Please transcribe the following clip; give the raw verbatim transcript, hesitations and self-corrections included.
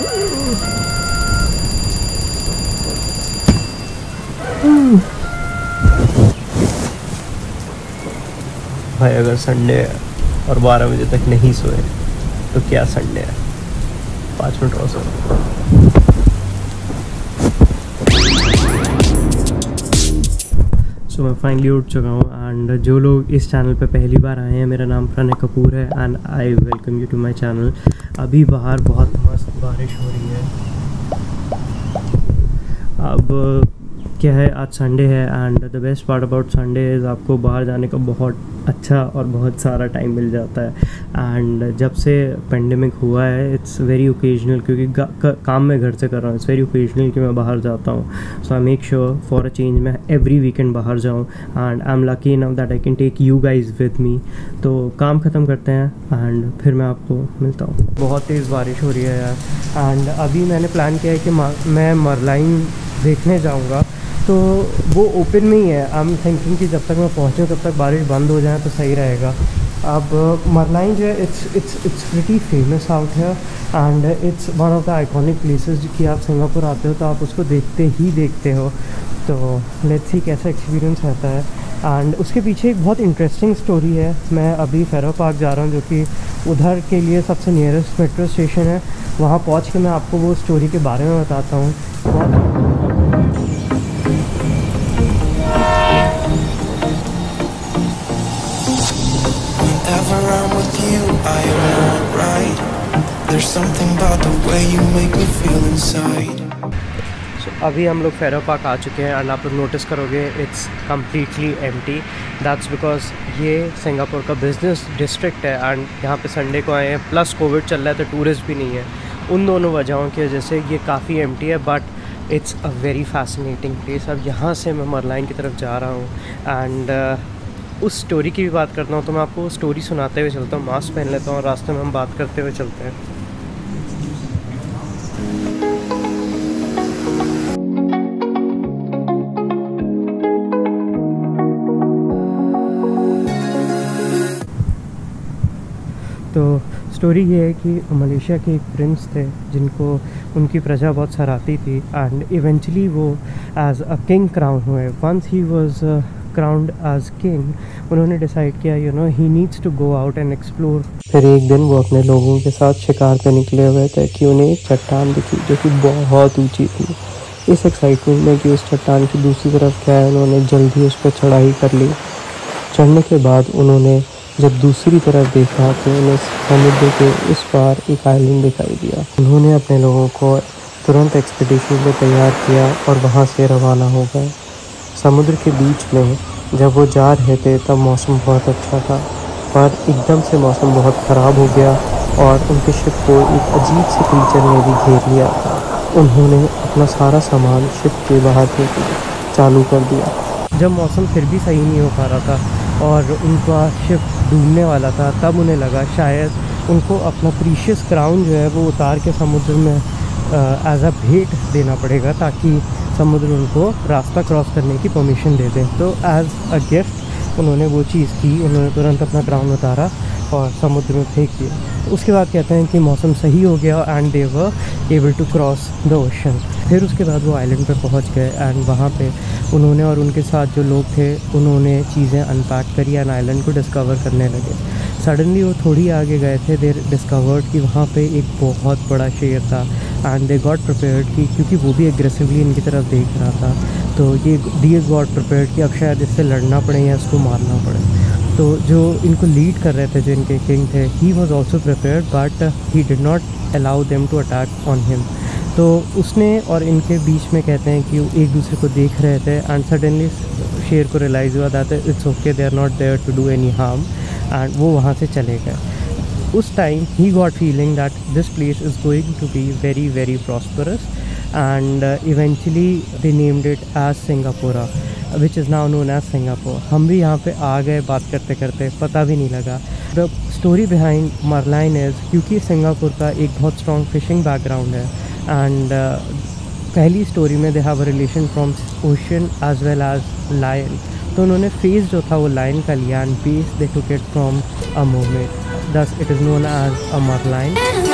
भाई अगर संडे है और बारह बजे तक नहीं सोए तो क्या संडे है। पाँच मिनट और सोए। सो मैं फाइनली उठ चुका हूँ एंड जो लोग इस चैनल पे पहली बार आए हैं, मेरा नाम प्रणय कपूर है and I welcome you to my channel. अभी बाहर बहुत मस्त बारिश हो रही है। अब क्या है, आज संडे है and the best part about Sunday is आपको बाहर जाने का बहुत अच्छा और बहुत सारा टाइम मिल जाता है। एंड जब से पेंडेमिक हुआ है इट्स वेरी ओकेजनल, क्योंकि काम मैं घर से कर रहा हूँ, इट्स वेरी ओकेजनल कि मैं बाहर जाता हूँ। So I make sure for a change मैं एवरी वीकेंड बाहर जाऊँ and I am lucky enough that I can take you guys with me. तो काम ख़त्म करते हैं एंड फिर मैं आपको मिलता हूँ। बहुत तेज़ बारिश हो रही है यार एंड अभी मैंने प्लान किया है कि मैं मरलाइन देखने जाऊँगा, तो वो ओपन में ही है। आई एम थिंकिंग कि जब तक मैं पहुँचूँ तब तक बारिश बंद हो जाए तो सही रहेगा। अब मरलाइन जो है it's it's it's pretty famous out है and it's one of the iconic places कि आप सिंगापुर आते हो तो आप उसको देखते ही देखते हो। तो लेट्स सी कैसा एक्सपीरियंस रहता है। एंड उसके पीछे एक बहुत इंटरेस्टिंग स्टोरी है। मैं अभी फेरो पार्क जा रहा हूँ जो कि उधर के लिए सबसे नियरेस्ट मेट्रो स्टेशन है। वहाँ पहुँच के मैं आपको वो स्टोरी के बारे में बताता हूँ। Whenever I'm with you, I am not right. There's something about the way you make me feel inside. So, अभी हम लोग फेरो पार्क आ चुके हैं एंड आप लोग नोटिस करोगे it's completely empty. That's because ये सिंगापुर का बिजनेस डिस्ट्रिक्ट है एंड यहाँ पे संडे को आए हैं, प्लस कोविड चल रहा है तो टूरिस्ट भी नहीं है। उन दोनों वजहों की वजह से ये काफ़ी एम्प्टी है, but it's a very fascinating place. अब यहाँ से मैं मरलाइन की तरफ जा रहा हूँ एंड uh, उस स्टोरी की भी बात करता हूँ, तो मैं आपको स्टोरी सुनाते हुए चलता हूँ। मास्क पहन लेता हूँ और रास्ते में हम बात करते हुए चलते हैं। तो स्टोरी ये है कि मलेशिया के एक प्रिंस थे जिनको उनकी प्रजा बहुत सराहती थी एंड इवेंचुअली वो एज अ किंग क्राउन हुए। Once he was crowned as king उन्होंने डिसाइड किया you know he needs to go out and explore. फिर एक दिन वो अपने लोगों के साथ शिकार पे निकले हुए थे कि उन्हें एक चट्टान दिखी जो कि बहुत ऊंची थी। इस एक्साइटमेंट में कि उस चट्टान की दूसरी तरफ क्या है, उन्होंने जल्दी उस पर चढ़ाई कर ली। चढ़ने के बाद उन्होंने जब दूसरी तरफ देखा तो उन्हें समुद्र के उस पार एक आइलैंड दिखाई दिया। उन्होंने अपने लोगों को तुरंत एक्सपीडिशन में तैयार किया और वहाँ से रवाना हो गए। समुद्र के बीच में जब वो जा रहे थे तब मौसम बहुत अच्छा था, पर एकदम से मौसम बहुत ख़राब हो गया और उनके शिप को एक अजीब से क्रीचर ने भी घेर लिया था। उन्होंने अपना सारा सामान शिप के बाहर फेंकना चालू कर दिया। जब मौसम फिर भी सही नहीं हो पा रहा था और उनका शिप डूबने वाला था, तब उन्हें लगा शायद उनको अपना प्रीशियस क्राउन जो है वो उतार के समुद्र में एज अ भेंट देना पड़ेगा ताकि समुद्र उनको रास्ता क्रॉस करने की परमिशन दे दें। तो एज़ अ गिफ्ट उन्होंने वो चीज़ की, उन्होंने तुरंत अपना क्राउन उतारा और समुद्र में फेंक दिया। उसके बाद कहते हैं कि मौसम सही हो गया and they were able to cross the ocean. फिर उसके बाद वो आइलैंड पर पहुंच गए एंड वहाँ पे उन्होंने और उनके साथ जो लोग थे उन्होंने चीज़ें अनपैक करी एंड आइलैंड को डिस्कवर करने लगे। सडनली वो थोड़ी आगे गए थे, दे डिस्कवर्ड कि वहाँ पे एक बहुत बड़ा शेर था एंड दे गॉट प्रिपेयर्ड कि क्योंकि वो भी एग्रेसिवली इनकी तरफ देख रहा था, तो ये दे गॉट प्रिपेयर्ड कि अब शायद इससे लड़ना पड़े या इसको मारना पड़े। तो जो इनको लीड कर रहे थे, जो इनके किंग थे, he was also prepared but he did not allow them to attack on him. तो उसने और इनके बीच में कहते हैं कि वो एक दूसरे को देख रहे थे एंड सडनली शेर को रियलाइज़ हुआ that it's okay, they are not there to do any harm and वो वहाँ से चले गए। उस time he got feeling that this place is going to be very very prosperous and eventually they named it as Singapura which is now known as Singapore. हम भी यहाँ पे आ गए बात करते करते, पता भी नहीं लगा। The story behind Merlion is क्योंकि सिंगापुर का एक बहुत स्ट्रॉन्ग फिशिंग बैकग्राउंड है एंड uh, पहली स्टोरी में they have a relation from ocean as well as lion. तो उन्होंने फेस जो था वो लायन का लिया and base they took it from a moment, thus it is known as a मरलाइन।